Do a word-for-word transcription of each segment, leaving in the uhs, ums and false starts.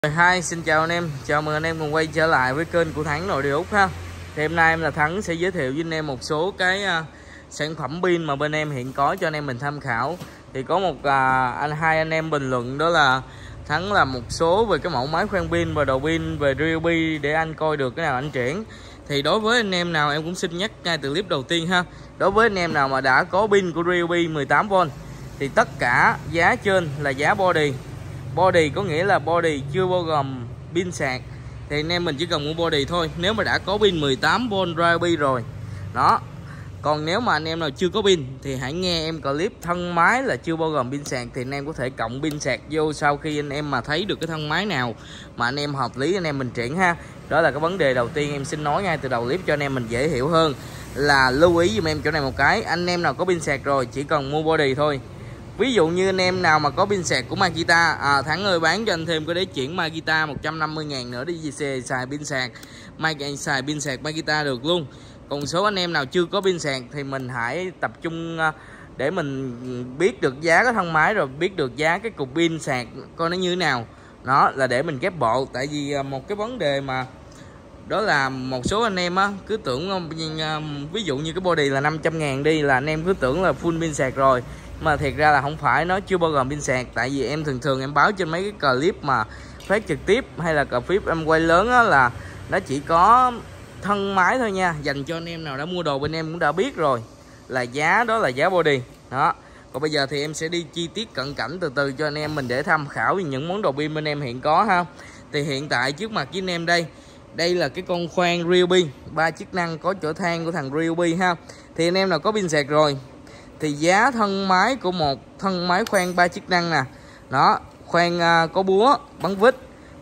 Hi, xin chào anh em, chào mừng anh em cùng quay trở lại với kênh của Thắng Nội Địa Úc ha. Thì hôm nay em là Thắng sẽ giới thiệu với anh em một số cái uh, sản phẩm pin mà bên em hiện có cho anh em mình tham khảo. Thì có một uh, anh hai anh em bình luận đó là Thắng là một số về cái mẫu máy khoan pin và đầu pin về Ryobi để anh coi được cái nào anh chuyển. Thì đối với anh em nào em cũng xin nhắc ngay từ clip đầu tiên ha. Đối với anh em nào mà đã có pin của Ryobi mười tám vôn thì tất cả giá trên là giá body. Body có nghĩa là body chưa bao gồm pin sạc, thì anh em mình chỉ cần mua body thôi nếu mà đã có pin mười tám vôn Ryobi rồi đó. Còn nếu mà anh em nào chưa có pin thì hãy nghe em clip thân máy là chưa bao gồm pin sạc, thì anh em có thể cộng pin sạc vô sau khi anh em mà thấy được cái thân máy nào mà anh em hợp lý anh em mình chuyển ha. Đó là cái vấn đề đầu tiên em xin nói ngay từ đầu clip cho anh em mình dễ hiểu hơn, là lưu ý giùm em chỗ này một cái. Anh em nào có pin sạc rồi chỉ cần mua body thôi. Ví dụ như anh em nào mà có pin sạc của Makita, à, Thắng ơi bán cho anh thêm cái đế chuyển Makita một trăm năm mươi ngàn nữa đi xài, xài pin sạc Makita, xài pin sạc Makita được luôn. Còn số anh em nào chưa có pin sạc thì mình hãy tập trung để mình biết được giá cái thân máy, rồi biết được giá cái cục pin sạc coi nó như thế nào. Đó là để mình ghép bộ. Tại vì một cái vấn đề mà đó là một số anh em á cứ tưởng ví dụ như cái body là năm trăm ngàn đi là anh em cứ tưởng là full pin sạc rồi, mà thiệt ra là không phải, nó chưa bao gồm pin sạc. Tại vì em thường thường em báo trên mấy cái clip mà phát trực tiếp hay là clip em quay lớn á là nó chỉ có thân máy thôi nha. Dành cho anh em nào đã mua đồ bên em cũng đã biết rồi là giá đó là giá body đó. Còn bây giờ thì em sẽ đi chi tiết cận cảnh từ từ cho anh em mình để tham khảo về những món đồ pin bên em hiện có ha. Thì hiện tại trước mặt với anh em đây, đây là cái con khoan Ryobi ba chức năng có chỗ than của thằng Ryobi ha. Thì anh em nào có pin sạc rồi thì giá thân máy của một thân máy khoan ba chức năng nè, nó khoan uh, có búa bắn vít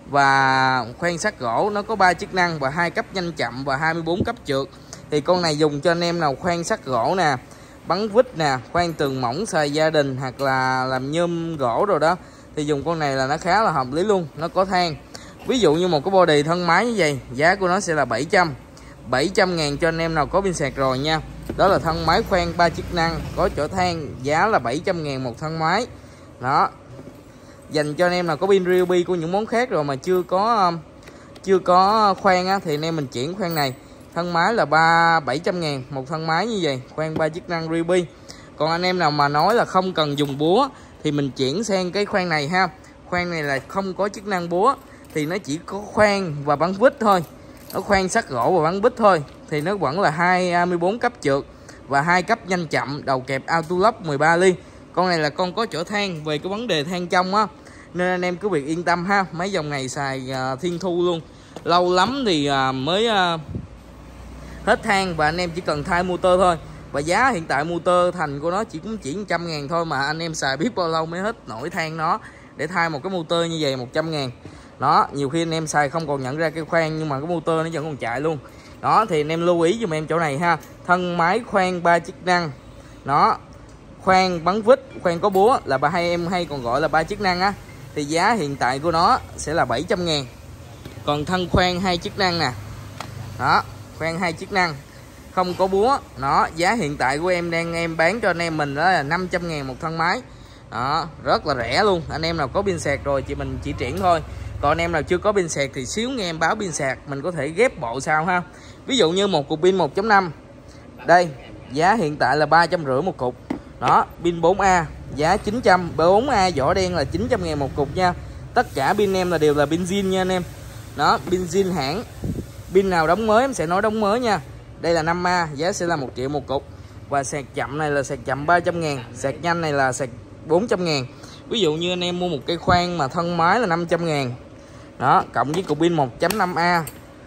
và khoan sắt gỗ, nó có ba chức năng và hai cấp nhanh chậm và hai mươi bốn cấp trượt. Thì con này dùng cho anh em nào khoan sắt gỗ nè, bắn vít nè, khoan tường mỏng xài gia đình hoặc là làm nhôm gỗ rồi đó, thì dùng con này là nó khá là hợp lý luôn. Nó có than. Ví dụ như một cái body thân máy như vậy, giá của nó sẽ là bảy trăm ngàn cho anh em nào có pin sạc rồi nha. Đó là thân máy khoan ba chức năng có chỗ than, giá là bảy trăm ngàn một thân máy. Đó. Dành cho anh em nào có pin Ryobi của những món khác rồi mà chưa có chưa có khoan á, thì anh em mình chuyển khoan này. Thân máy là ba bảy trăm ngàn một thân máy như vậy, khoan ba chức năng Ryobi. Còn anh em nào mà nói là không cần dùng búa thì mình chuyển sang cái khoan này ha. Khoan này là không có chức năng búa, thì nó chỉ có khoan và bắn vít thôi. Nó khoan sắt gỗ và bắn vít thôi, thì nó vẫn là hai mươi bốn cấp trượt và hai cấp nhanh chậm, đầu kẹp auto lock mười ba ly. Con này là con có chỗ than, về cái vấn đề than trong á, nên anh em cứ việc yên tâm ha. Mấy dòng này xài uh, thiên thu luôn, lâu lắm thì uh, mới uh, hết than, và anh em chỉ cần thay motor thôi. Và giá hiện tại motor thành của nó chỉ cũng chỉ một trăm ngàn thôi, mà anh em xài biết bao lâu mới hết nổi than nó. Để thay một cái motor như vậy một trăm ngàn đó, nhiều khi anh em xài không còn nhận ra cái khoan nhưng mà cái motor nó vẫn còn chạy luôn đó. Thì anh em lưu ý giùm em chỗ này ha. Thân máy khoan ba chức năng nó, khoan bắn vít, khoan có búa là ba hai em hay còn gọi là ba chức năng á, thì giá hiện tại của nó sẽ là bảy trăm ngàn. Còn thân khoan hai chức năng nè, đó, khoan hai chức năng không có búa, nó giá hiện tại của em đang em bán cho anh em mình đó là năm trăm ngàn một thân máy đó, rất là rẻ luôn. Anh em nào có pin sạc rồi chị mình chỉ chuyển thôi. Còn anh em nào chưa có pin sạc thì xíu nghe em báo pin sạc, mình có thể ghép bộ sau ha. Ví dụ như một cục pin một chấm năm đây, giá hiện tại là ba trăm rưỡi một cục đó. Pin bốn A giá chín trăm, bốn A vỏ đen là chín trăm ngàn một cục nha. Tất cả pin em là đều là pin zin nha anh em đó, pin zin hãng. Pin nào đóng mới em sẽ nói đóng mới nha. Đây là năm A, giá sẽ là một triệu một cục. Và sạc chậm này là sạc chậm ba trăm ngàn, sạc nhanh này là sạc bốn trăm ngàn. Ví dụ như anh em mua một cây khoan mà thân máy là năm trăm ngàn đó, cộng với cục pin một chấm năm A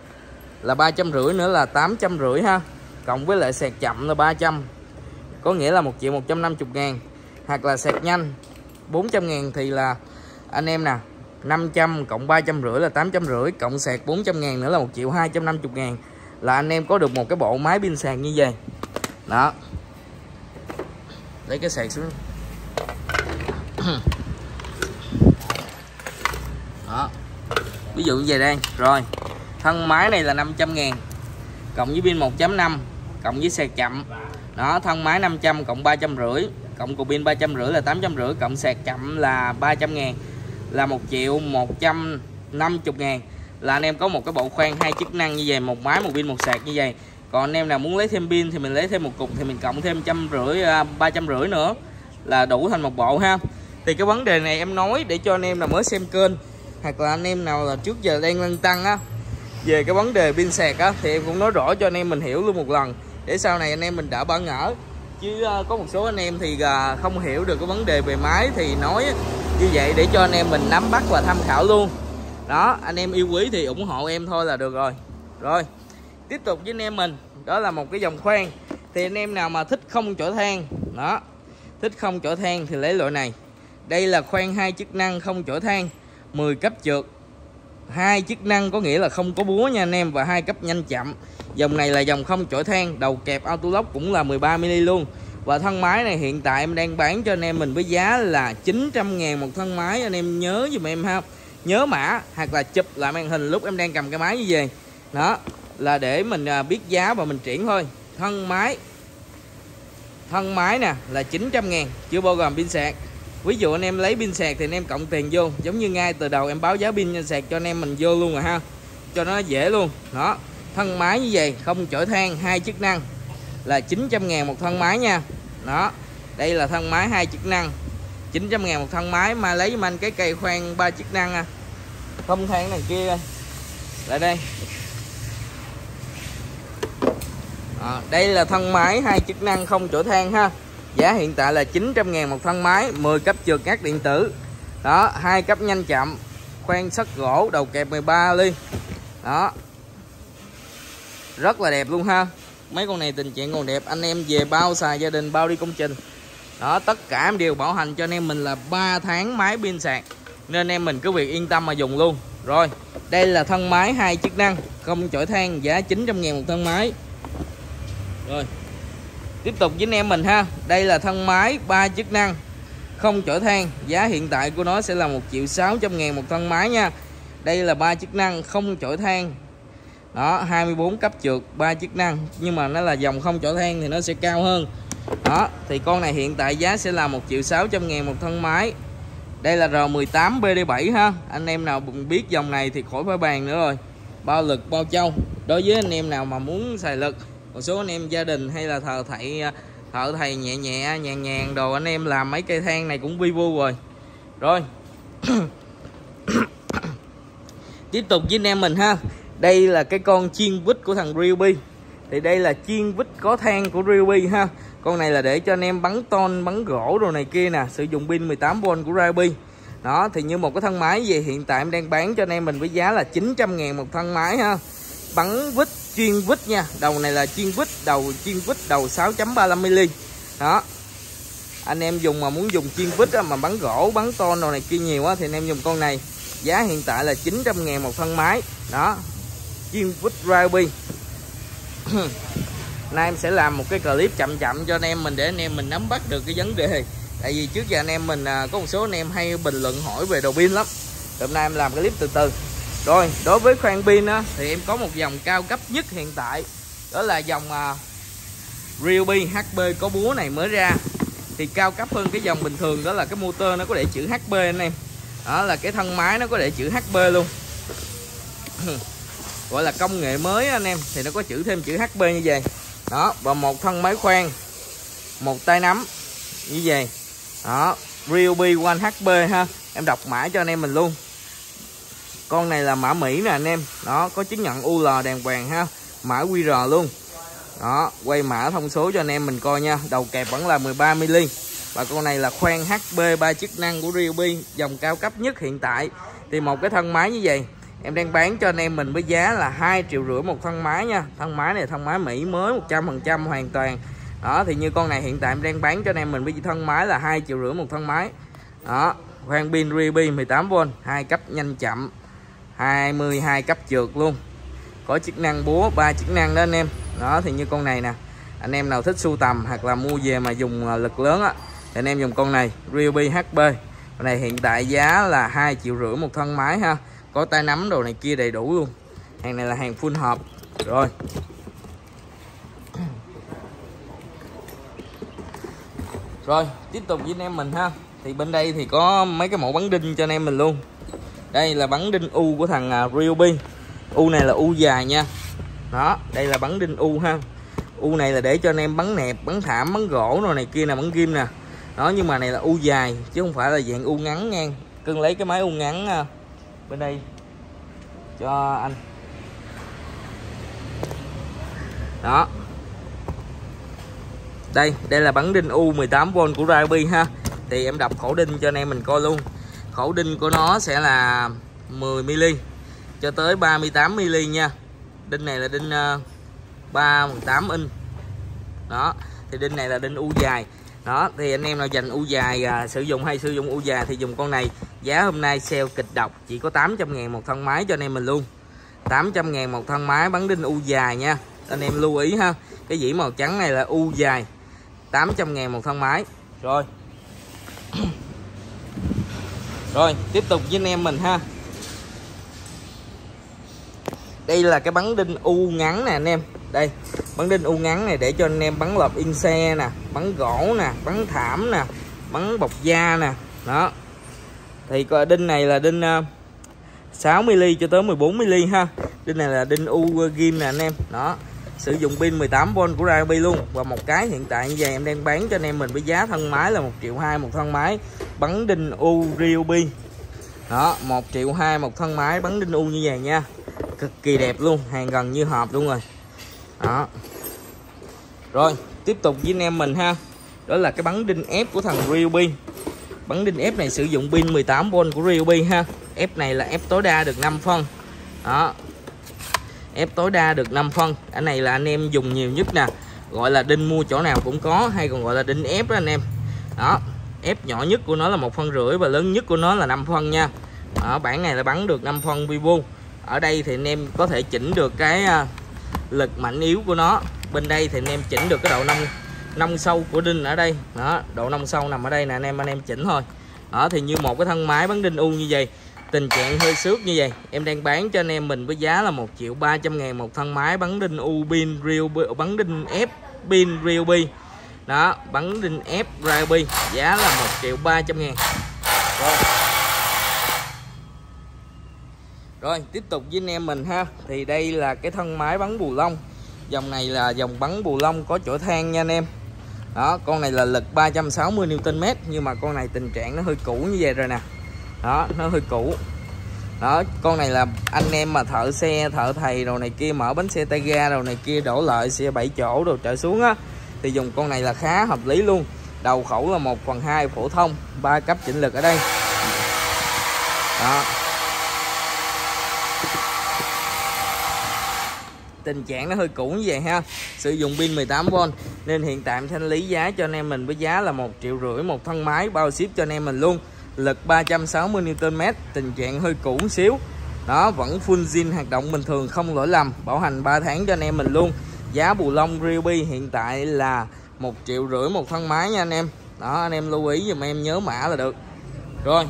là ba trăm rưỡi nữa là tám trăm rưỡi ha. Cộng với lại sạc chậm là ba trăm, có nghĩa là một triệu một trăm năm mươi ngàn. Hoặc là sạc nhanh bốn trăm ngàn thì là anh em nè, năm trăm cộng ba trăm rưỡi là tám trăm rưỡi, cộng sạc bốn trăm ngàn nữa là một triệu hai trăm năm mươi ngàn, là anh em có được một cái bộ máy pin sạc như vậy đó. Lấy cái sạc xuống đó, ví dụ như vậy đây. Rồi thân máy này là năm trăm ngàn cộng với pin một chấm năm cộng với sạc chậm đó. Thân máy năm trăm cộng ba trăm rưỡi, cộng cục pin ba trăm rưỡi là tám trăm rưỡi, cộng sạc chậm là ba trăm ngàn là một triệu một trăm năm mươi ngàn là anh em có một cái bộ khoan hai chức năng như vậy, một máy một pin một sạc như vậy. Còn anh em nào muốn lấy thêm pin thì mình lấy thêm một cục thì mình cộng thêm trăm rưỡi ba trăm rưỡi nữa là đủ thành một bộ ha. Thì cái vấn đề này em nói để cho anh em nào mới xem kênh hoặc là anh em nào là trước giờ đang lăn tăng á về cái vấn đề pin sạc á, thì em cũng nói rõ cho anh em mình hiểu luôn một lần để sau này anh em mình đã bỡ ngỡ. Chứ uh, có một số anh em thì uh, không hiểu được cái vấn đề về máy thì nói như vậy để cho anh em mình nắm bắt và tham khảo luôn. Đó, anh em yêu quý thì ủng hộ em thôi là được rồi. Rồi, tiếp tục với anh em mình, đó là một cái dòng khoan. Thì anh em nào mà thích không chổi than, đó, thích không chổi than thì lấy loại này. Đây là khoan hai chức năng không chổi than, mười cấp trượt. Hai chức năng có nghĩa là không có búa nha anh em, và hai cấp nhanh chậm. Dòng này là dòng không chổi than, đầu kẹp auto lock cũng là mười ba mi li luôn. Và thân máy này hiện tại em đang bán cho anh em mình với giá là chín trăm ngàn một thân máy. Anh em nhớ giùm em ha, nhớ mã hoặc là chụp lại màn hình lúc em đang cầm cái máy như vậy. Đó, là để mình biết giá và mình chuyển thôi. Thân máy Thân máy nè là chín trăm ngàn, chưa bao gồm pin sạc. Ví dụ anh em lấy pin sạc thì anh em cộng tiền vô, giống như ngay từ đầu em báo giá pin sạc cho anh em mình vô luôn rồi ha, cho nó dễ luôn. Đó, thân máy như vậy không chổi than hai chức năng là chín trăm ngàn một thân máy nha. Đó, đây là thân máy hai chức năng chín trăm ngàn một thân máy. Mà lấy giùm anh cái cây khoan ba chức năng à, không than này kia lại đây. À, đây là thân máy hai chức năng không chổi than ha. Giá hiện tại là chín trăm ngàn một thân máy, mười cấp trượt ngắt điện tử. Đó, hai cấp nhanh chậm, khoan sắt gỗ, đầu kẹp mười ba ly. Đó, rất là đẹp luôn ha. Mấy con này tình trạng còn đẹp, anh em về bao xài gia đình, bao đi công trình. Đó, tất cả em đều bảo hành cho anh em mình là ba tháng máy pin sạc, nên anh em mình cứ việc yên tâm mà dùng luôn. Rồi, đây là thân máy hai chức năng không chổi than, giá chín trăm ngàn một thân máy. Rồi, tiếp tục với anh em mình ha. Đây là thân máy ba chức năng không chổi than, giá hiện tại của nó sẽ là một triệu sáu trăm ngàn một thân máy nha. Đây là ba chức năng không chổi than. Đó, hai mươi bốn cấp trượt, ba chức năng, nhưng mà nó là dòng không chổi than thì nó sẽ cao hơn. Đó, thì con này hiện tại giá sẽ là một triệu sáu trăm ngàn một thân máy. Đây là R mười tám B D bảy ha. Anh em nào biết dòng này thì khỏi phải bàn nữa rồi. Bao lực bao châu. Đối với anh em nào mà muốn xài lực, một số anh em gia đình hay là thợ thầy thợ thầy nhẹ nhẹ nhàn nhàn đồ, anh em làm mấy cây than này cũng vi vu rồi. Rồi. Tiếp tục với anh em mình ha. Đây là cái con chiên vít của thằng Ryobi. Thì đây là chiên vít có than của Ryobi ha. Con này là để cho anh em bắn ton, bắn gỗ đồ này kia nè, sử dụng pin mười tám vôn của Ryobi. Đó, thì như một cái thân máy gì hiện tại em đang bán cho anh em mình với giá là chín trăm ngàn một thân máy ha. Bắn vít chuyên vít nha. Đầu này là chuyên vít, đầu chuyên vít, đầu sáu chấm ba lăm mi li. Đó, anh em dùng mà muốn dùng chuyên vít mà bắn gỗ, bắn ton đồ này kia nhiều á, thì anh em dùng con này. Giá hiện tại là chín trăm ngàn một thân máy. Đó, chuyên vít Ryobi. Nay em sẽ làm một cái clip chậm chậm cho anh em mình để anh em mình nắm bắt được cái vấn đề. Tại vì trước giờ anh em mình có một số anh em hay bình luận hỏi về đồ pin lắm. Hôm nay em làm cái clip từ từ. Rồi, đối với khoan pin á, thì em có một dòng cao cấp nhất hiện tại. Đó là dòng uh, Ryobi H B có búa này mới ra. Thì cao cấp hơn cái dòng bình thường, đó là cái motor nó có để chữ H B anh em. Đó là cái thân máy nó có để chữ H B luôn. Gọi là công nghệ mới anh em, thì nó có chữ thêm chữ H B như vậy. Đó, và một thân máy khoan, một tay nắm như vậy. Đó, Ryobi One H B ha. Em đọc mã cho anh em mình luôn. Con này là mã Mỹ nè anh em. Đó, có chứng nhận U L đàng hoàng ha. Mã Q R luôn. Đó, quay mã thông số cho anh em mình coi nha. Đầu kẹp vẫn là mười ba mi li. Và con này là khoan H B ba chức năng của Ryobi, dòng cao cấp nhất hiện tại. Thì một cái thân máy như vậy em đang bán cho anh em mình với giá là hai triệu rưỡi một thân máy nha. Thân máy này thân máy Mỹ mới một trăm phần trăm hoàn toàn. Đó, thì như con này hiện tại em đang bán cho anh em mình với thân máy là hai triệu rưỡi một thân máy. Đó, khoan pin Ryobi mười tám vôn, hai cấp nhanh chậm, hai mươi hai cấp trượt luôn. Có chức năng búa, ba chức năng đó anh em. Đó, thì như con này nè. Anh em nào thích sưu tầm hoặc là mua về mà dùng lực lớn á, thì anh em dùng con này, Ryobi H B. Con này hiện tại giá là hai triệu rưỡi một thân máy ha. Có tay nắm đồ này kia đầy đủ luôn. Hàng này là hàng full hộp. Rồi. Rồi, tiếp tục với anh em mình ha. Thì bên đây thì có mấy cái mẫu bắn đinh cho anh em mình luôn. Đây là bắn đinh U của thằng uh, Ryobi. U này là U dài nha. Đó, đây là bắn đinh U ha. U này là để cho anh em bắn nẹp, bắn thảm, bắn gỗ rồi này kia nè, bắn ghim nè. Đó, nhưng mà này là U dài chứ không phải là dạng U ngắn nha. Cưng lấy cái máy U ngắn uh, bên đây cho anh. Đó. Đây, đây là bắn đinh U mười tám vôn của Ryobi ha. Thì em đọc khổ đinh cho anh em mình coi luôn. Khổ đinh của nó sẽ là mười mi li cho tới ba mươi tám mi li nha. Đinh này là đinh uh, ba phần tám inch. Đó, thì đinh này là đinh U dài. Đó, thì anh em nào dành U dài à, sử dụng hay sử dụng U dài thì dùng con này. Giá hôm nay sale kịch độc chỉ có tám trăm ngàn một thân máy cho anh em mình luôn. tám trăm ngàn một thân máy bắn đinh U dài nha. Anh em lưu ý ha. Cái dĩ màu trắng này là U dài, tám trăm ngàn một thân máy. Rồi. Rồi, tiếp tục với anh em mình ha. Đây là cái bắn đinh U ngắn nè anh em. Đây, bắn đinh U ngắn này để cho anh em bắn lợp in xe nè, bắn gỗ nè, bắn thảm nè, bắn bọc da nè. Đó. Thì đinh này là đinh uh, sáu mi li cho tới mười bốn mi li ha. Đinh này là đinh U ghim nè anh em. Đó. Sử dụng pin mười tám vôn của Ryobi luôn. Và một cái hiện tại như vậy em đang bán cho anh em mình với giá thân máy là một triệu hai một thân máy bắn đinh U Ryobi. Đó, một triệu hai một thân máy bắn đinh U như vậy nha. Cực kỳ đẹp luôn, hàng gần như hộp luôn rồi. Đó. Rồi, tiếp tục với anh em mình ha. Đó là cái bắn đinh ép của thằng Ryobi. Bắn đinh ép này sử dụng pin mười tám vôn của Ryobi ha. Ép này là ép tối đa được năm phân. Đó. Ép tối đa được năm phân. Cái này là anh em dùng nhiều nhất nè. Gọi là đinh mua chỗ nào cũng có, hay còn gọi là đinh ép đó anh em. Đó. Ép nhỏ nhất của nó là một phân rưỡi và lớn nhất của nó là năm phân nha. Ở bản này là bắn được năm phân Vivo. Ở đây thì anh em có thể chỉnh được cái lực mạnh yếu của nó. Bên đây thì anh em chỉnh được cái độ nông nông sâu của đinh ở đây. Đó, độ nông sâu nằm ở đây nè anh em, anh em chỉnh thôi. Đó, thì như một cái thân máy bắn đinh U như vậy, tình trạng hơi xước như vậy, em đang bán cho anh em mình với giá là một triệu ba trăm ngàn một thân máy bắn đinh U pin Ryobi, bắn đinh ép pin Ryobi. Đó, bắn đinh ép Ryobi, giá là một triệu ba trăm ngàn. Rồi. Rồi, tiếp tục với anh em mình ha. Thì đây là cái thân máy bắn bù lông. Dòng này là dòng bắn bù lông có chỗ than nha anh em. Đó, con này là lực ba trăm sáu mươi Newton mét, nhưng mà con này tình trạng nó hơi cũ như vậy rồi nè. Đó, nó hơi cũ. Đó, con này là anh em mà thợ xe, thợ thầy rồi này kia, mở bánh xe tay ga rồi này kia, đổ lại xe bảy chỗ rồi trở xuống á, thì dùng con này là khá hợp lý luôn. Đầu khẩu là một phần hai phổ thông, ba cấp chỉnh lực ở đây. Đó. Tình trạng nó hơi cũ như vậy ha. Sử dụng pin mười tám vôn nên hiện tại em thanh lý giá cho anh em mình với giá là một triệu rưỡi một thân máy, bao ship cho anh em mình luôn. Lực ba trăm sáu mươi Newton mét, tình trạng hơi cũ một xíu. Đó, vẫn full zin hoạt động bình thường, không lỗi lầm, bảo hành ba tháng cho anh em mình luôn. Giá bù lông Ryobi hiện tại là một triệu rưỡi một thân máy nha anh em. Đó, anh em lưu ý dùm em, nhớ mã là được. Rồi.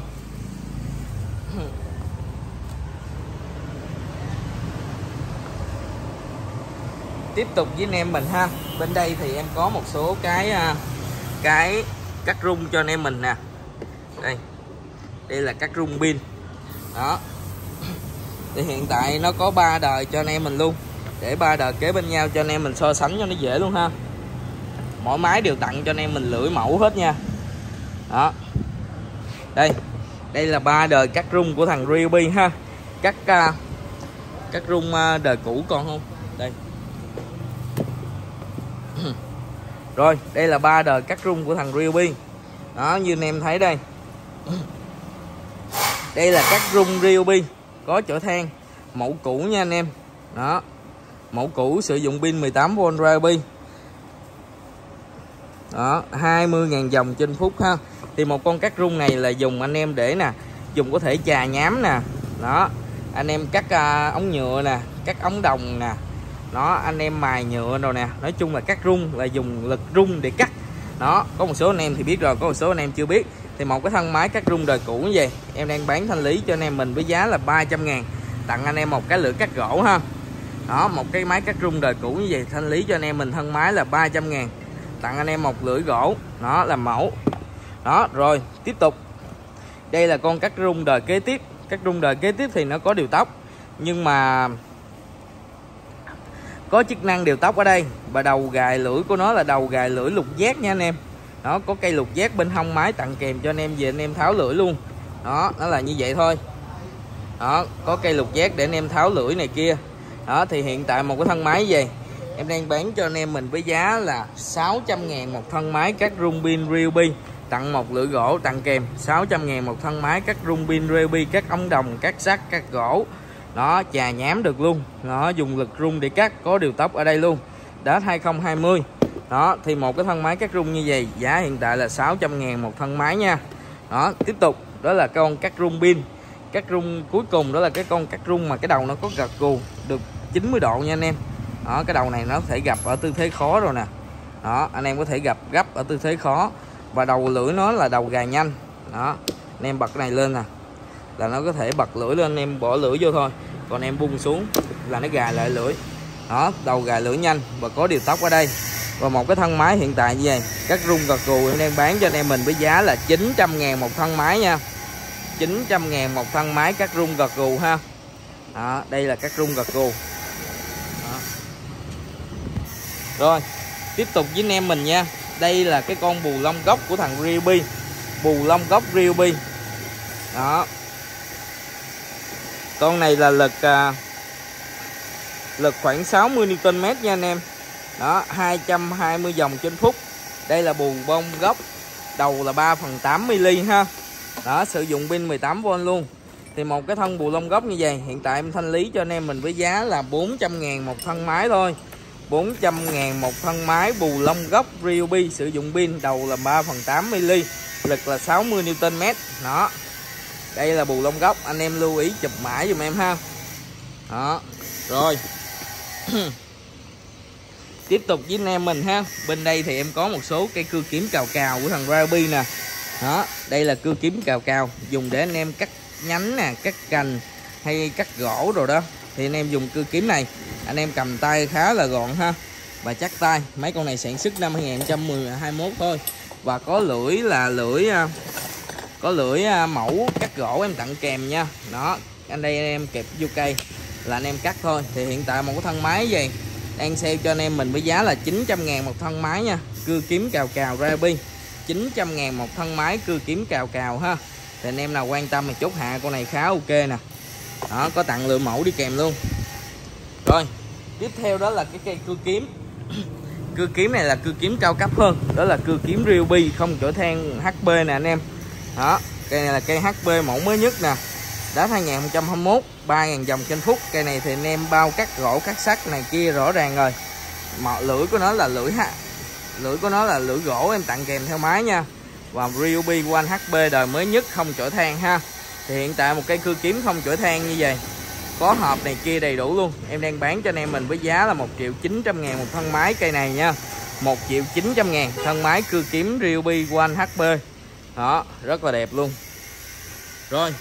Tiếp tục với anh em mình ha. Bên đây thì em có một số cái cái cắt rung cho anh em mình nè. Đây. Đây là cắt rung pin. Đó. Thì hiện tại nó có ba đời cho anh em mình luôn. Để ba đời kế bên nhau cho anh em mình so sánh cho nó dễ luôn ha. Mỗi máy đều tặng cho anh em mình lưỡi mẫu hết nha. Đó. Đây. Đây là ba đời cắt rung của thằng Ryobi ha. Cắt uh, cắt rung uh, đời cũ còn không? Đây. Rồi, đây là ba đời cắt rung của thằng Ryobi. Đó, như anh em thấy đây. Đây là cắt rung Ryobi, có chỗ than, mẫu cũ nha anh em. Đó. Mẫu cũ sử dụng pin mười tám vôn Ryobi. Đó, hai mươi ngàn dòng trên phút ha. Thì một con cắt rung này là dùng anh em để nè, dùng có thể chà nhám nè. Đó, anh em cắt uh, ống nhựa nè, cắt ống đồng nè. Đó, anh em mài nhựa rồi nè. Nói chung là cắt rung là dùng lực rung để cắt. Đó, có một số anh em thì biết rồi, có một số anh em chưa biết. Thì một cái thân máy cắt rung đời cũ như vậy, em đang bán thanh lý cho anh em mình với giá là ba trăm ngàn. Tặng anh em một cái lưỡi cắt gỗ ha. Đó, một cái máy cắt rung đời cũ như vậy, thanh lý cho anh em mình thân máy là ba trăm ngàn. Tặng anh em một lưỡi gỗ, nó làm mẫu. Đó, rồi, tiếp tục. Đây là con cắt rung đời kế tiếp. Các rung đời kế tiếp thì nó có điều tốc, nhưng mà có chức năng điều tốc ở đây. Và đầu gài lưỡi của nó là đầu gài lưỡi lục giác nha anh em. Đó, có cây lục giác bên hông máy tặng kèm cho anh em, về anh em tháo lưỡi luôn. Đó, nó là như vậy thôi. Đó, có cây lục giác để anh em tháo lưỡi này kia. Đó, thì hiện tại một cái thân máy gì em đang bán cho anh em mình với giá là sáu trăm ngàn một thân máy các rung pin Ryobi, tặng một lưỡi gỗ tặng kèm. Sáu trăm ngàn một thân máy các rung pin Ryobi, các ống đồng, các sắt, các gỗ. Đó, chà nhám được luôn. Nó dùng lực rung để cắt, có điều tốc ở đây luôn. Đó, hai không hai không. Đó, thì một cái thân máy cắt rung như vậy giá hiện tại là sáu trăm ngàn một thân máy nha. Đó, tiếp tục đó là con cắt rung pin. Cắt rung cuối cùng đó là cái con cắt rung mà cái đầu nó có gật gù được chín mươi độ nha anh em. Đó, cái đầu này nó có thể gặp ở tư thế khó rồi nè. Đó, anh em có thể gặp gấp ở tư thế khó. Và đầu lưỡi nó là đầu gài nhanh. Đó, anh em bật cái này lên nè là nó có thể bật lưỡi lên, anh em bỏ lưỡi vô thôi. Còn anh em bung xuống là nó gài lại lưỡi. Đó, đầu gài lưỡi nhanh và có điều tốc ở đây. Và một cái thân máy hiện tại như vậy, cắt rung gật gù em đang bán cho anh em mình với giá là chín trăm ngàn một thân máy nha. Chín trăm ngàn một thân máy cắt rung gật gù ha. Đó, đây là cắt rung gật gù. Đó. Rồi, tiếp tục với anh em mình nha. Đây là cái con bù lông gốc của thằng Ryobi. Bù lông gốc Ryobi. Đó. Con này là lực à, lực khoảng sáu mươi niu tơn mét nha anh em. Đó, hai trăm hai mươi vòng trên phút. Đây là bù bông gốc. Đầu là ba phần tám mi-li ha. Đó, sử dụng pin mười tám vôn luôn. Thì một cái thân bù lông gốc như vậy hiện tại em thanh lý cho anh em mình với giá là bốn trăm ngàn một thân máy thôi. Bốn trăm ngàn một thân máy bù lông gốc Ryobi, sử dụng pin, đầu là ba phần tám mi-li, lực là sáu mươi niu tơn mét. Đó, đây là bù lông gốc, anh em lưu ý chụp mã giùm em ha. Đó, rồi tiếp tục với anh em mình ha. Bên đây thì em có một số cây cưa kiếm cào cào của thằng Ryobi nè. Đó, đây là cưa kiếm cào cào, dùng để anh em cắt nhánh nè, cắt cành hay cắt gỗ rồi đó. Thì anh em dùng cưa kiếm này, anh em cầm tay khá là gọn ha, và chắc tay. Mấy con này sản xuất năm hai nghìn không trăm hai mươi mốt thôi. Và có lưỡi là lưỡi có lưỡi mẫu cắt gỗ em tặng kèm nha. Đó, anh đây anh em kẹp vô cây là anh em cắt thôi. Thì hiện tại một cái thân máy gì đang sale cho anh em mình với giá là chín trăm ngàn một thân máy nha. Cưa kiếm cào cào Ryobi, chín trăm ngàn một thân máy cưa kiếm cào cào ha. Thì anh em nào quan tâm thì chốt hạ, con này khá ok nè. Đó, có tặng lựa mẫu đi kèm luôn. Rồi, tiếp theo đó là cái cây cưa kiếm. Cưa kiếm này là cưa kiếm cao cấp hơn. Đó là cưa kiếm Ryobi không chổi than hát pê nè anh em. Đó, cây này là cây hát pê mẫu mới nhất nè. Đá hai nghìn không trăm hai mươi mốt, ba nghìn vòng trên phút. Cây này thì anh em bao cắt gỗ, cắt sắt này kia rõ ràng rồi. Mà lưỡi của nó là lưỡi ha. Lưỡi của nó là lưỡi gỗ em tặng kèm theo máy nha. Và Ryobi One hát pê đời mới nhất không chổi than ha. Thì hiện tại một cây cưa kiếm không chổi than như vậy, có hộp này kia đầy đủ luôn. Em đang bán cho anh em mình với giá là một triệu chín trăm ngàn một thân máy cây này nha. Một triệu chín trăm ngàn thân máy cưa kiếm Ryobi One hát pê. Đó, rất là đẹp luôn. Rồi,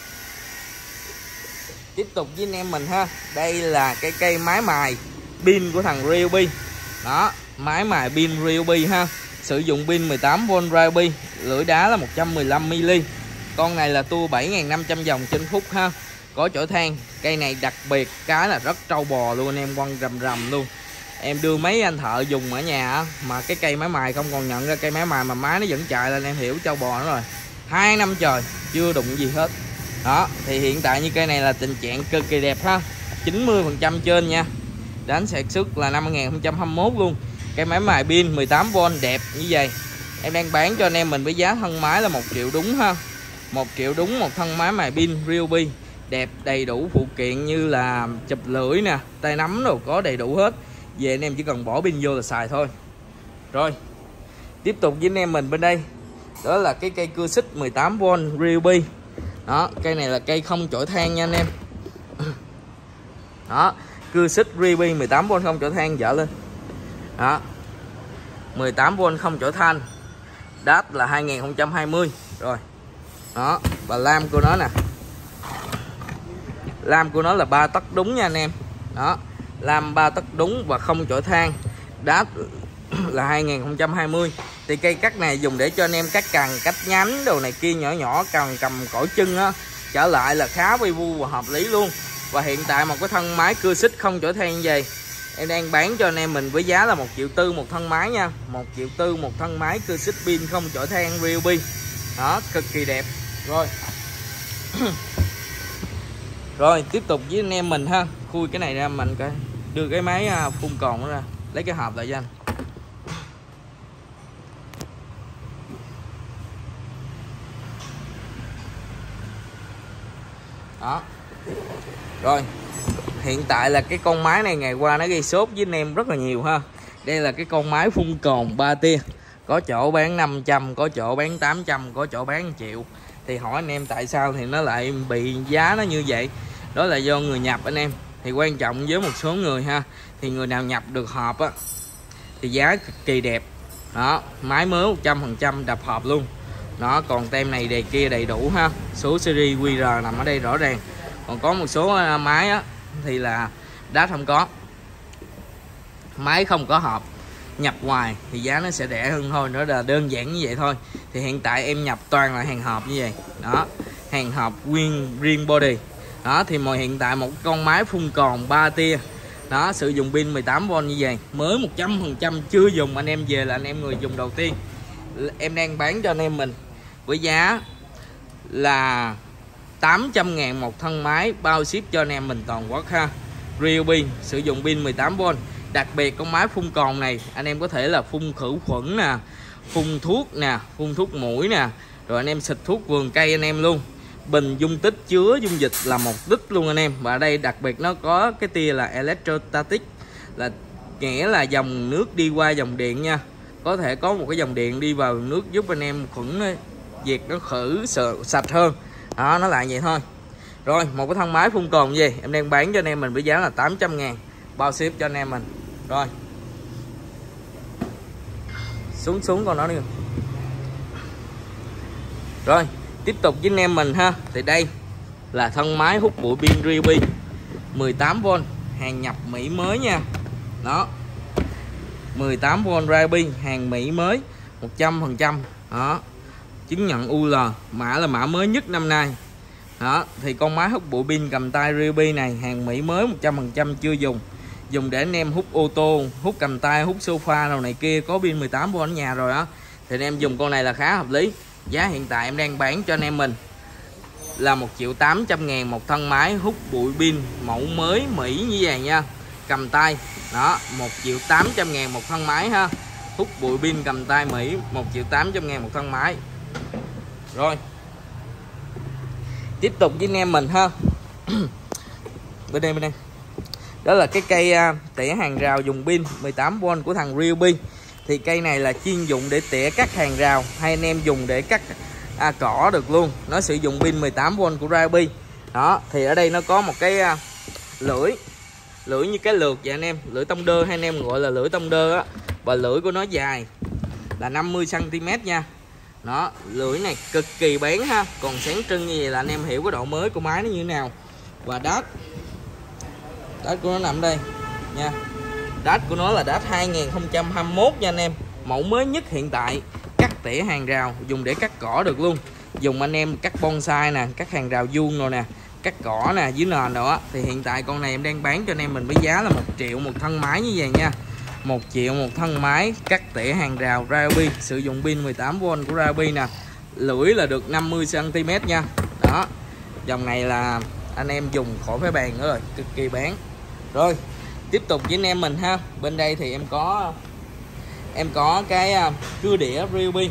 tiếp tục với anh em mình ha. Đây là cái cây máy mài pin của thằng Ryobi. Đó, máy mài pin Ryobi ha. Sử dụng pin mười tám vôn Ryobi, lưỡi đá là một trăm mười lăm mi-li. Con này là tua bảy nghìn năm trăm vòng trên phút ha. Có chổi than. Cây này đặc biệt cái là rất trâu bò luôn anh em, quăng rầm rầm luôn. Em đưa mấy anh thợ dùng ở nhà mà cái cây máy mài không còn nhận ra cây máy mài mà máy nó vẫn chạy lên, em hiểu trâu bò nữa rồi. Hai năm trời chưa đụng gì hết. Đó, thì hiện tại như cây này là tình trạng cực kỳ đẹp ha. chín mươi phần trăm trên nha. Đánh sản xuất là năm hai nghìn không trăm hai mươi mốt luôn. Cây máy mài pin mười tám vôn đẹp như vậy. Em đang bán cho anh em mình với giá thân máy là một triệu đúng ha. Một triệu đúng một thân máy mài pin Ryobi. Đẹp, đầy đủ phụ kiện như là chụp lưỡi nè, tay nắm đồ có đầy đủ hết. Về anh em chỉ cần bỏ pin vô là xài thôi. Rồi, tiếp tục với anh em mình bên đây. Đó là cái cây cưa xích mười tám vôn Ryobi. Đó, cây này là cây không chổi than nha anh em. Đó, cưa xích Ryobi mười tám vôn không chổi than, dở lên. Đó, mười tám vôn không chổi than. Đát là hai nghìn không trăm hai mươi. Rồi. Đó, và lam của nó nè. Lam của nó là ba tấc đúng nha anh em. Đó, lam ba tấc đúng và không chổi than. Đát là hai nghìn không trăm hai mươi. Thì cây cắt này dùng để cho anh em cắt cằn, cắt nhánh đồ này kia nhỏ nhỏ, cần cầm cỏ chân á, trở lại là khá vi vu và hợp lý luôn. Và hiện tại một cái thân máy cưa xích không chở than như vậy em đang bán cho anh em mình với giá là một triệu tư một thân máy nha. Một triệu tư một thân máy cưa xích pin không chở than Ryobi. Đó, cực kỳ đẹp. Rồi rồi tiếp tục với anh em mình ha. Khui cái này ra mình coi, đưa cái máy phun cồn nó ra, lấy cái hộp lại cho anh. Đó. Rồi hiện tại là cái con máy này ngày qua nó gây sốt với anh em rất là nhiều ha. Đây là cái con máy phun cồn ba tia, có chỗ bán năm trăm, có chỗ bán tám trăm, có chỗ bán một triệu. Thì hỏi anh em tại sao thì nó lại bị giá nó như vậy. Đó là do người nhập anh em. Thì quan trọng với một số người ha, thì người nào nhập được hộp á thì giá cực kỳ đẹp. Đó, máy mới một trăm phần trăm đập hộp luôn. Đó, còn tem này đề kia đầy đủ ha. Số series quy rờ nằm ở đây rõ ràng. Còn có một số máy á thì là đát không có, máy không có hộp, nhập ngoài thì giá nó sẽ rẻ hơn thôi. Nó là đơn giản như vậy thôi. Thì hiện tại em nhập toàn là hàng hộp như vậy. Đó, hàng hộp nguyên riêng body. Đó, thì mà hiện tại một con máy phun cồn ba tia, đó, sử dụng pin mười tám vôn như vậy, mới một trăm phần trăm chưa dùng, anh em về là anh em người dùng đầu tiên. Em đang bán cho anh em mình với giá là tám trăm ngàn một thân máy, bao ship cho anh em mình toàn quốc ha. Ryobi sử dụng pin mười tám vôn. Đặc biệt con máy phun cồn này anh em có thể là phun khử khuẩn nè, phun thuốc nè, phun thuốc mũi nè, rồi anh em xịt thuốc vườn cây anh em luôn. Bình dung tích chứa dung dịch là một lít luôn anh em. Và ở đây đặc biệt nó có cái tia là electrostatic, là nghĩa là dòng nước đi qua dòng điện nha. Có thể có một cái dòng điện đi vào nước giúp anh em khuẩn diệt nó khử sạch hơn. Đó, nó lại vậy thôi. Rồi một cái thân máy phun cồn gì em đang bán cho anh em mình với giá là tám trăm ngàn, bao ship cho anh em mình. Rồi xuống xuống con nó đi. Rồi tiếp tục với anh em mình ha. Thì đây là thân máy hút bụi pin Ryobi mười tám vôn, hàng nhập Mỹ mới nha. Đó, mười tám vôn Ryobi, hàng Mỹ mới một trăm phần trăm. Đó, chứng nhận u lờ, mã là mã mới nhất năm nay. Đó, thì con máy hút bụi pin cầm tay Ryobi này hàng Mỹ mới một trăm phần trăm chưa dùng. Dùng để anh em hút ô tô, hút cầm tay, hút sofa nào này kia, có pin mười tám vôn ở nhà rồi á, thì anh em dùng con này là khá hợp lý. Giá hiện tại em đang bán cho anh em mình là một triệu tám trăm ngàn một thân máy hút bụi pin mẫu mới Mỹ như vậy nha, cầm tay. Đó, một triệu tám trăm ngàn một thân máy ha. Hút bụi pin cầm tay Mỹ, một triệu tám trăm ngàn một thân máy. Rồi tiếp tục với anh em mình ha. Bên đây bên đây đó là cái cây uh, tỉa hàng rào dùng pin mười tám vôn của thằng Ryobi. Thì cây này là chuyên dụng để tỉa cắt hàng rào, hay anh em dùng để cắt à, cỏ được luôn. Nó sử dụng pin mười tám vôn của Ryobi. Đó, thì ở đây nó có một cái uh, lưỡi lưỡi như cái lược vậy anh em, lưỡi tông đơ hay anh em gọi là lưỡi tông đơ á. Và lưỡi của nó dài là năm mươi xăng ti mét nha. Đó, lưỡi này cực kỳ bén ha, còn sáng trưng như vậy là anh em hiểu cái độ mới của máy nó như thế nào. Và đát đát của nó nằm đây nha. Đát của nó là đát hai nghìn không trăm hai mươi mốt nha anh em, mẫu mới nhất hiện tại, cắt tỉa hàng rào, dùng để cắt cỏ được luôn. Dùng anh em cắt bonsai nè, cắt hàng rào vuông rồi nè, cắt cỏ nè, dưới nền đó. Thì hiện tại con này em đang bán cho anh em mình với giá là một triệu một thân máy như vậy nha. Một triệu một thân máy cắt tỉa hàng rào Ryobi, sử dụng pin mười tám vôn của Ryobi nè. Lưỡi là được năm mươi xăng ti mét nha. Đó, dòng này là anh em dùng khỏi phải bàn nữa rồi, cực kỳ bén. Rồi tiếp tục với anh em mình ha. Bên đây thì em có em có cái uh, cưa đĩa Ryobi,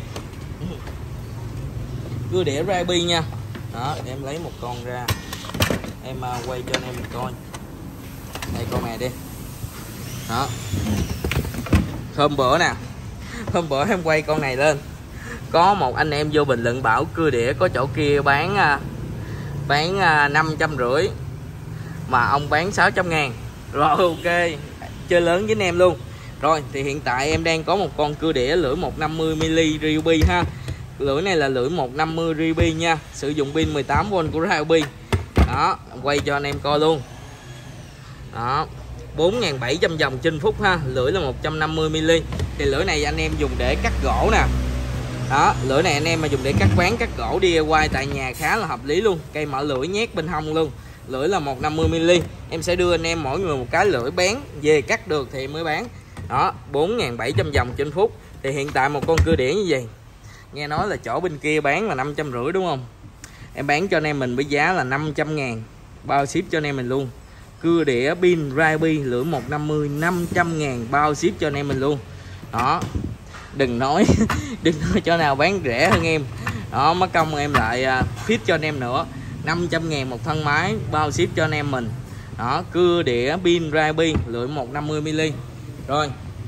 cưa đĩa Ryobi nha. Đó, em lấy một con ra, em uh, quay cho anh em mình coi. Đây con này đi. Đó, hôm bữa nè, hôm bữa em quay con này lên, có một anh em vô bình luận bảo cưa đĩa có chỗ kia bán uh, bán uh, năm trăm rưỡi mà ông bán sáu trăm ngàn. Rồi ok, chơi lớn với anh em luôn. Rồi thì hiện tại em đang có một con cưa đĩa lưỡi một trăm năm mươi mi-li Ryobi ha. Lưỡi này là lưỡi một trăm năm mươi Ryobi nha, sử dụng pin mười tám vôn của Ryobi. Đó, quay cho anh em coi luôn. Đó, bốn nghìn bảy trăm vòng trên phút ha. Lưỡi là một trăm năm mươi mi-li. Thì lưỡi này anh em dùng để cắt gỗ nè, Đó, lưỡi này anh em mà dùng để cắt ván cắt gỗ đê i i tại nhà khá là hợp lý luôn. Cây mở lưỡi nhét bên hông luôn. Lưỡi là một trăm năm mươi mi li. Em sẽ đưa anh em mỗi người một cái lưỡi bén, về cắt được thì mới bán. Đó, bốn nghìn bảy trăm vòng trên phút. Thì hiện tại một con cưa đĩa như vậy, nghe nói là chỗ bên kia bán là năm trăm rưỡi đúng không? Em bán cho anh em mình với giá là năm trăm ngàn, bao ship cho anh em mình luôn. Cưa đĩa pin Ryobi lưỡi một trăm năm mươi, năm trăm ngàn bao ship cho anh em mình luôn. Đó, đừng nói đừng nói chỗ nào bán rẻ hơn em. Đó, mất công em lại uh, fit cho anh em nữa. Năm trăm ngàn một thân máy bao ship cho anh em mình. Đó, cưa đĩa pin Ryobi lưỡi một trăm năm mươi mi li. Rồi,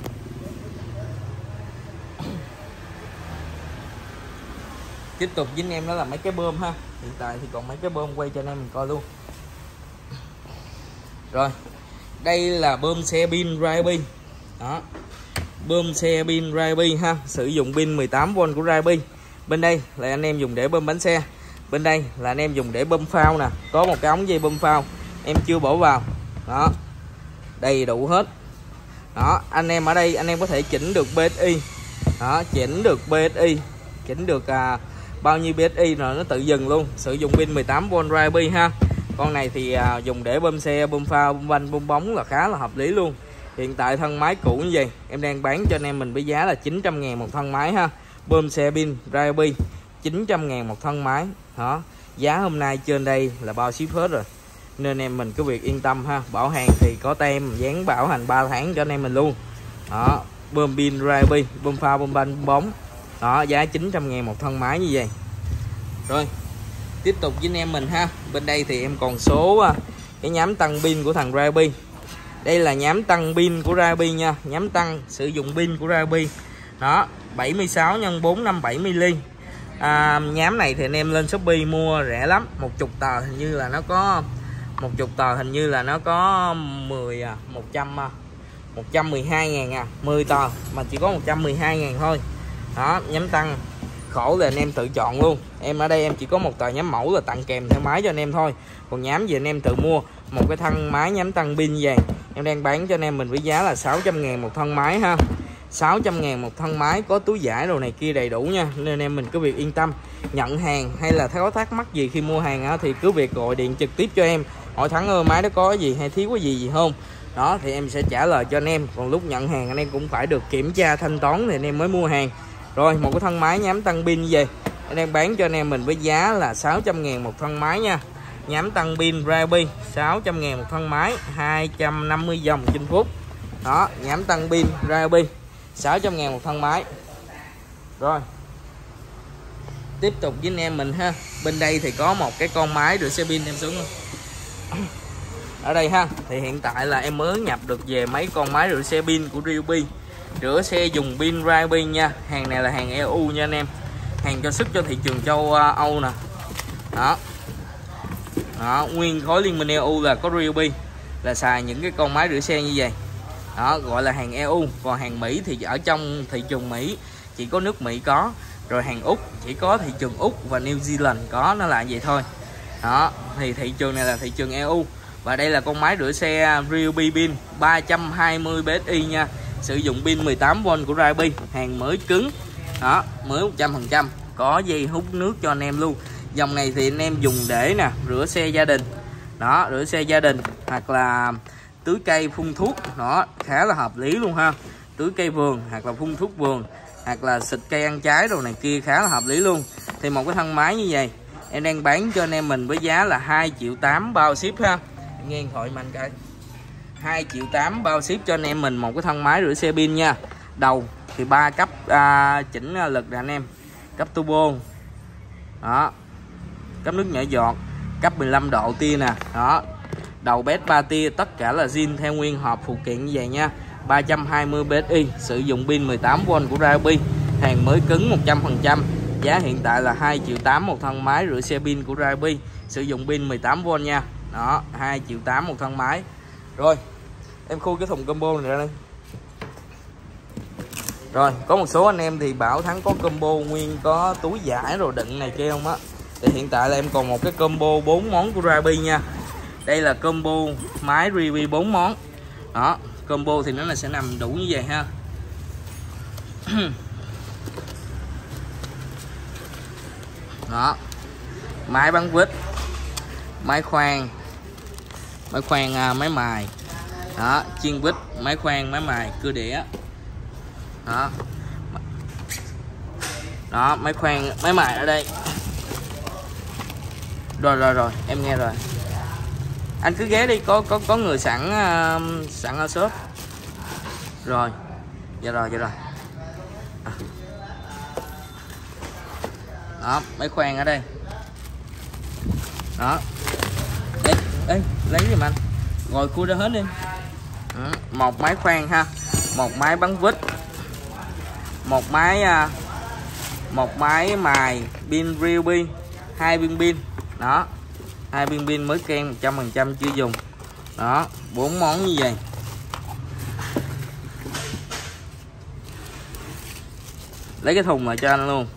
tiếp tục với anh em đó là mấy cái bơm ha. Hiện tại thì còn mấy cái bơm quay cho anh em mình coi luôn. Rồi, đây là bơm xe pin Ryobi. Đó, bơm xe pin Ryobi ha, sử dụng pin mười tám vôn của Ryobi. Bên đây là anh em dùng để bơm bánh xe. Bên đây là anh em dùng để bơm phao nè, có một cái ống dây bơm phao em chưa bỏ vào. Đó, đầy đủ hết. Đó, anh em ở đây anh em có thể chỉnh được pê ét i. Đó, chỉnh được pê ét i, chỉnh được à, bao nhiêu pê ét i rồi nó tự dừng luôn. Sử dụng pin mười tám vôn Ryobi ha. Con này thì à, dùng để bơm xe, bơm phao, bơm banh, bơm bóng là khá là hợp lý luôn. Hiện tại thân máy cũ như vậy em đang bán cho anh em mình với giá là chín trăm ngàn một thân máy ha. Bơm xe pin Ryobi chín trăm ngàn một thân máy. Đó, giá hôm nay trên đây là bao ship hết rồi, nên em mình cứ việc yên tâm ha. Bảo hàng thì có tem dán bảo hành ba tháng cho anh em mình luôn. Đó, bơm pin Ryobi, bơm phao, bơm banh, bơm bóng. Đó, giá chín trăm ngàn một thân máy như vậy. Rồi, tiếp tục với anh em mình ha. Bên đây thì em còn số cái nhám tăng pin của thằng Ryobi. Đây là nhám tăng pin của Ryobi nha. Nhám tăng sử dụng pin của Ryobi. Đó, bảy mươi sáu nhân bốn năm bảy mi li. À, nhám này thì anh em lên Shopee mua rẻ lắm. Một chục tờ hình như là nó có một chục tờ hình như là nó có mười à, một trăm à, một trăm mười hai ngàn à, mười tờ mà chỉ có một trăm mười hai ngàn thôi. Đó, nhám tăng khổ là anh em tự chọn luôn. Em ở đây em chỉ có một tờ nhám mẫu là tặng kèm theo máy cho anh em thôi. Còn nhám gì anh em tự mua. Một cái thân máy nhám tăng pin về em đang bán cho anh em mình với giá là sáu trăm ngàn một thân máy ha. Sáu trăm ngàn một thân máy, có túi giải đồ này kia đầy đủ nha. Nên em mình cứ việc yên tâm. Nhận hàng hay là có thắc mắc gì khi mua hàng á, thì cứ việc gọi điện trực tiếp cho em. Hỏi Thắng ơi máy đó có gì hay thiếu có gì gì không. Đó thì em sẽ trả lời cho anh em. Còn lúc nhận hàng anh em cũng phải được kiểm tra thanh toán thì anh em mới mua hàng. Rồi, một cái thân máy nhám tăng pin như vậy em đang bán cho anh em mình với giá là sáu trăm ngàn một thân máy nha. Nhám tăng pin Ryobi sáu trăm ngàn một thân máy, hai trăm năm mươi vòng trên phút. Đó, nhám tăng pin Ryobi sáu trăm ngàn một thân máy. Rồi, tiếp tục với anh em mình ha. Bên đây thì có một cái con máy rửa xe pin em xuống luôn. Ở đây ha, thì hiện tại là em mới nhập được về mấy con máy rửa xe pin của Ryobi. Rửa xe dùng pin Ryobi nha. Hàng này là hàng e u nha anh em. Hàng cho sức cho thị trường châu Âu nè. Đó. Đó, nguyên khối liên minh e u là có Ryobi là xài những cái con máy rửa xe như vậy. Đó, gọi là hàng e u. Còn hàng Mỹ thì ở trong thị trường Mỹ chỉ có nước Mỹ có. Rồi hàng Úc chỉ có thị trường Úc và New Zealand có, nó là vậy thôi. Đó, thì thị trường này là thị trường e u. Và đây là con máy rửa xe Ryobi pin ba trăm hai mươi pê ét i nha. Sử dụng pin mười tám vôn của Ryobi, hàng mới cứng. Đó, mới một trăm phần trăm, có dây hút nước cho anh em luôn. Dòng này thì anh em dùng để nè, rửa xe gia đình. Đó, rửa xe gia đình hoặc là tưới cây phun thuốc, nó khá là hợp lý luôn ha. Tưới cây vườn hoặc là phun thuốc vườn hoặc là xịt cây ăn trái đồ này kia khá là hợp lý luôn. Thì một cái thân máy như vậy em đang bán cho anh em mình với giá là hai triệu tám bao ship ha. Nghe điện thoại mạnh cái hai triệu tám bao ship cho anh em mình một cái thân máy rửa xe pin nha. Đầu thì ba cấp à, chỉnh lực nè anh em. Cấp turbo. Đó. Cấp nước nhỏ giọt, cấp mười lăm độ tia nè. Đó. Đầu bét ba tia, tất cả là zin theo nguyên hộp phụ kiện như vậy nha. ba trăm hai mươi pê ét i, sử dụng pin mười tám vôn của Ryobi, hàng mới cứng một trăm phần trăm. Giá hiện tại là hai triệu tám một thân máy rửa xe pin của Ryobi, sử dụng pin mười tám vôn nha. Đó, hai triệu tám một thân máy. Rồi, em khui cái thùng combo này ra đây. Rồi, có một số anh em thì bảo Thắng có combo nguyên có túi giải rồi đựng này kia không á. Thì hiện tại là em còn một cái combo bốn món của Ryobi nha. Đây là combo máy Ryobi bốn món. Đó, combo thì nó là sẽ nằm đủ như vậy ha. Đó, máy bắn vít, máy khoan, máy khoan à, máy mài. Đó, chiên vít, máy khoan, máy mài, cưa đĩa. Đó. Đó, máy khoan, máy mài ở đây. Rồi rồi rồi, em nghe rồi. Anh cứ ghé đi, có có có người sẵn uh, sẵn ở shop. Rồi. Dạ rồi, dạ rồi. À. Đó, máy khoan ở đây. Đó. Ê, ê, lấy giùm anh. Rồi cua ra hết đi. Ừ, một máy khoan ha, một máy bắn vít, một máy uh, một máy mài pin Ryobi, hai viên pin. Đó, hai viên pin mới ken một trăm phần trăm chưa dùng. Đó, bốn món như vậy. Lấy cái thùng lại cho anh luôn.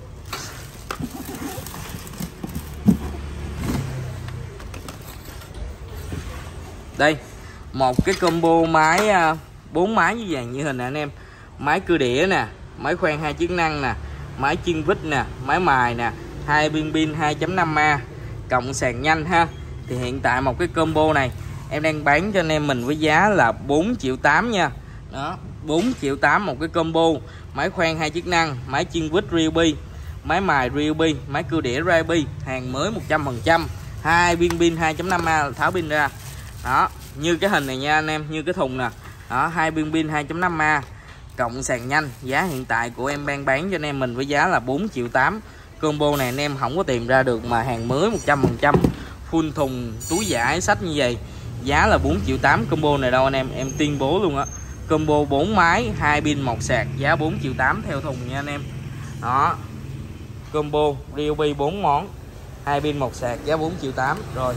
Đây, một cái combo máy bốn máy như vậy, như hình này anh em. Máy cưa đĩa nè, máy khoan hai chức năng nè, máy chiên vít nè, máy mài nè, hai viên pin hai chấm năm A, cộng sạc nhanh ha. Thì hiện tại một cái combo này em đang bán cho anh em mình với giá là bốn triệu tám nha. Đó, bốn triệu tám một cái combo. Máy khoan hai chức năng, máy chiên vít Ryobi, máy mài Ryobi, máy cưa đĩa Ryobi, hàng mới một trăm phần trăm, hai viên pin hai chấm năm A, tháo pin ra. Đó, như cái hình này nha anh em, như cái thùng nè. Đó, hai viên pin hai chấm năm A, cộng sạc nhanh. Giá hiện tại của em đang bán cho anh em mình với giá là bốn triệu tám. Combo này anh em không có tìm ra được, mà hàng mới một trăm phần trăm, full thùng, túi vải, sách như vậy. Giá là bốn triệu tám. Combo này đâu anh em, em tuyên bố luôn á. Combo bốn máy, hai pin một sạc, giá bốn triệu tám theo thùng nha anh em. Đó, combo Ryobi bốn món, hai pin một sạc, giá bốn triệu tám. Rồi.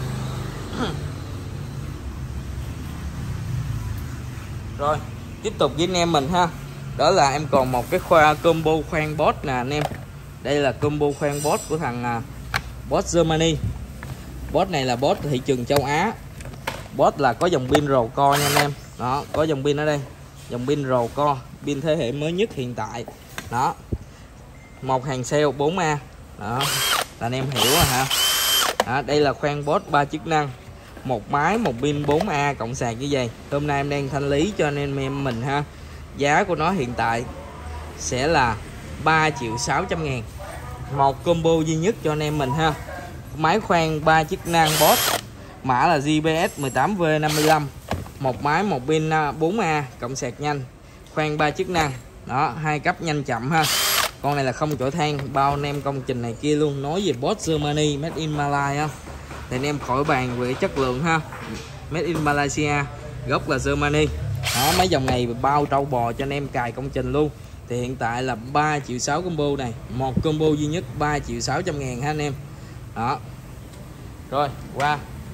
Rồi, tiếp tục với anh em mình ha. Đó là em còn một cái khoa combo khoan Bosch nè anh em. Đây là combo khoan Bosch của thằng Bosch Germany. Bosch này là Bosch thị trường châu Á. Bosch là có dòng pin rồ co nha anh em. Đó, có dòng pin ở đây, dòng pin rồ co, pin thế hệ mới nhất hiện tại. Đó, một hàng sale bốn A. Đó, là anh em hiểu rồi hả. Đó, đây là khoan Bosch ba chức năng, một máy, một pin bốn A cộng sạc như vậy. Hôm nay em đang thanh lý cho anh em em mình ha. Giá của nó hiện tại sẽ là ba triệu sáu trăm ngàn. Một combo duy nhất cho anh em mình ha. Máy khoan ba chức năng Bosch, mã là G P S một tám V năm mươi lăm, một máy, một pin bốn A cộng sạc nhanh, khoan ba chức năng. Đó, hai cấp nhanh chậm ha. Con này là không chổi than, bao anh em công trình này kia luôn. Nói về Bosch Germany, made in Malaysia thì anh em khỏi bàn về chất lượng ha. Made in Malaysia, gốc là Germany. Đó, mấy dòng này bao trâu bò cho anh em cài công trình luôn. Thì hiện tại là ba triệu sáu combo này, một combo duy nhất ba triệu sáu trăm ngàn ha anh em. Đó. Rồi, qua.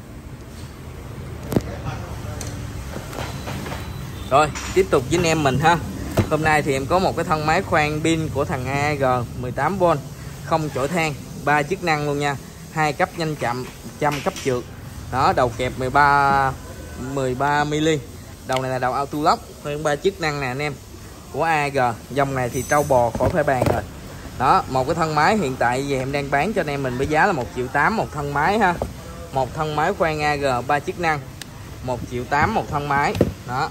Rồi, tiếp tục với anh em mình ha. Hôm nay thì em có một cái thân máy khoan pin của thằng A G mười tám vôn, không chổi than, ba chức năng luôn nha. Hai cấp nhanh chậm, một trăm cấp trượt. Đó, đầu kẹp mười ba mười ba mi-li. Đầu này là đầu auto lock, khoan ba chức năng nè anh em, của A G. Dòng này thì trâu bò khỏi phải bàn rồi. Đó, một cái thân máy hiện tại về em đang bán cho anh em mình với giá là một triệu tám một thân máy ha. Một thân máy khoan A G ba chức năng, một triệu tám một thân máy. Đó,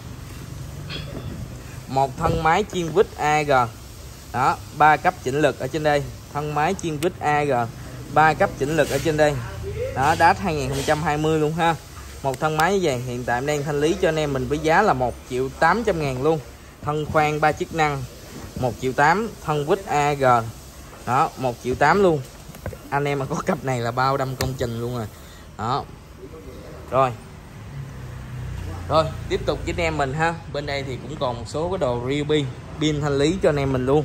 một thân máy chiên vít A G. Đó, ba cấp chỉnh lực ở trên đây. Thân máy chiên vít A G, ba cấp chỉnh lực ở trên đây. Đó, đát hai không hai không luôn ha. Một thân máy như vậy hiện tại em đang thanh lý cho anh em mình với giá là một triệu tám trăm ngàn luôn. Thân khoan ba chức năng một triệu tám, thân vít A G. Đó, một triệu tám luôn. Anh em mà có cặp này là bao đâm công trình luôn rồi. Đó. Rồi. Rồi, tiếp tục với anh em mình ha. Bên đây thì cũng còn một số cái đồ Ryobi, pin thanh lý cho anh em mình luôn.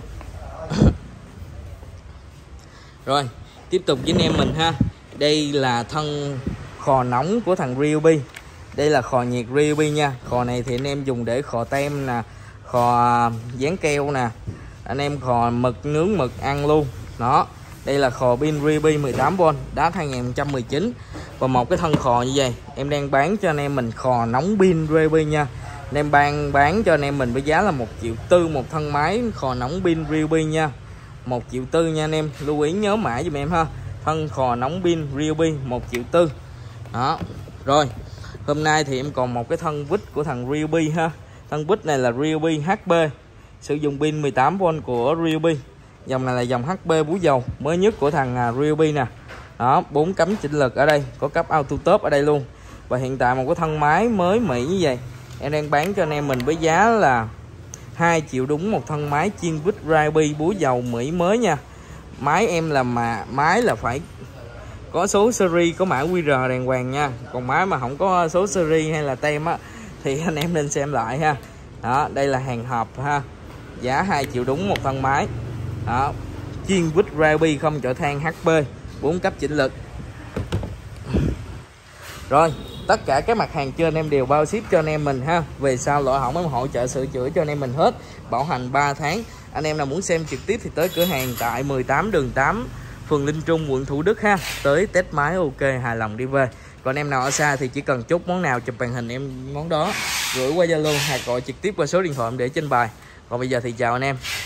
Rồi, tiếp tục với anh em mình ha. Đây là thân khò nóng của thằng Ryobi. Đây là khò nhiệt Ryobi nha. Khò này thì anh em dùng để khò tem nè, khò dán keo nè, anh em khò mực, nướng mực ăn luôn. Đó, đây là khò pin Ryobi mười tám vôn, đát hai không một chín. Và một cái thân khò như vậy em đang bán cho anh em mình khò nóng pin Ryobi nha. Anh em bán bán cho anh em mình với giá là một triệu tư một thân máy khò nóng pin Ryobi nha. một triệu tư nha anh em, lưu ý nhớ mã giùm em ha. Thân khò nóng pin Ryobi một triệu tư. Đó. Rồi, hôm nay thì em còn một cái thân vít của thằng Ryobi ha. Thân vít này là Ryobi hát pê, sử dụng pin mười tám vôn của Ryobi. Dòng này là dòng hát pê bú dầu mới nhất của thằng Ryobi nè. Đó, bốn cắm chỉnh lực ở đây, có cấp auto top ở đây luôn. Và hiện tại một cái thân máy mới Mỹ như vậy em đang bán cho anh em mình với giá là hai triệu đúng một thân máy chiên vít Ryobi búa dầu Mỹ mới nha. Máy em là mà máy là phải có số series, có mã quy rờ đàng hoàng nha. Còn máy mà không có số series hay là tem á thì anh em nên xem lại ha. Đó, đây là hàng hộp ha. Giá hai triệu đúng một thân máy. Đó, chiên vít Ryobi không chở than hát pê, bốn cấp chỉnh lực. Rồi, tất cả các mặt hàng trên em đều bao ship cho anh em mình ha. Về sau lỗi hỏng em hỗ trợ sửa chữa cho anh em mình hết, bảo hành ba tháng. Anh em nào muốn xem trực tiếp thì tới cửa hàng tại mười tám đường tám, phường Linh Trung, quận Thủ Đức ha. Tới test máy ok, hài lòng đi về. Còn em nào ở xa thì chỉ cần chốt món nào chụp màn hình em món đó, gửi qua Zalo hoặc gọi trực tiếp qua số điện thoại em để trên bài. Còn bây giờ thì chào anh em.